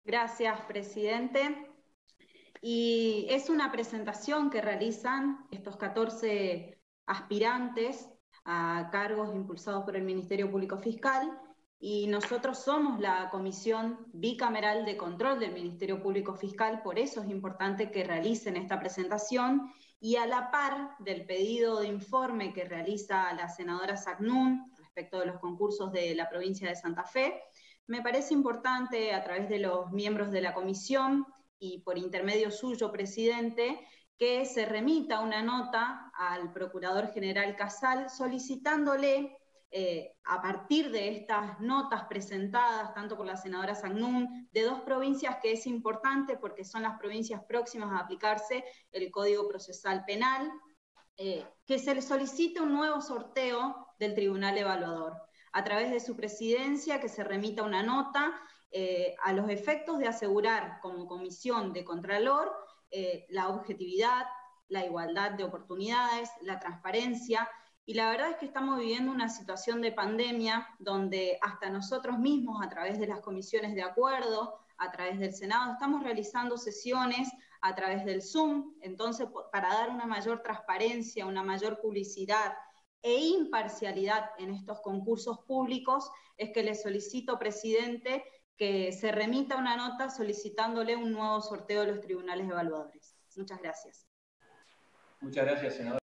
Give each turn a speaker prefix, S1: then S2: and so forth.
S1: Gracias, presidente. Y es una presentación que realizan estos 14 aspirantes a cargos impulsados por el Ministerio Público Fiscal, y nosotros somos la Comisión Bicameral de Control del Ministerio Público Fiscal, por eso es importante que realicen esta presentación, y a la par del pedido de informe que realiza la senadora Zagnún respecto de los concursos de la provincia de Santa Fe, me parece importante, a través de los miembros de la comisión y por intermedio suyo, presidente, que se remita una nota al Procurador General Casal solicitándole, a partir de estas notas presentadas tanto por la senadora Zagnún, de dos provincias que es importante porque son las provincias próximas a aplicarse el Código Procesal Penal, que se le solicite un nuevo sorteo del Tribunal Evaluador, a través de su presidencia, que se remita una nota a los efectos de asegurar como comisión de Contralor la objetividad, la igualdad de oportunidades, la transparencia. Y la verdad es que estamos viviendo una situación de pandemia donde hasta nosotros mismos, a través de las comisiones de acuerdo, a través del Senado, estamos realizando sesiones a través del Zoom. Entonces, para dar una mayor transparencia, una mayor publicidad e imparcialidad en estos concursos públicos, es que le solicito, presidente, que se remita una nota solicitándole un nuevo sorteo de los tribunales evaluadores. Muchas gracias.
S2: Muchas gracias, senador.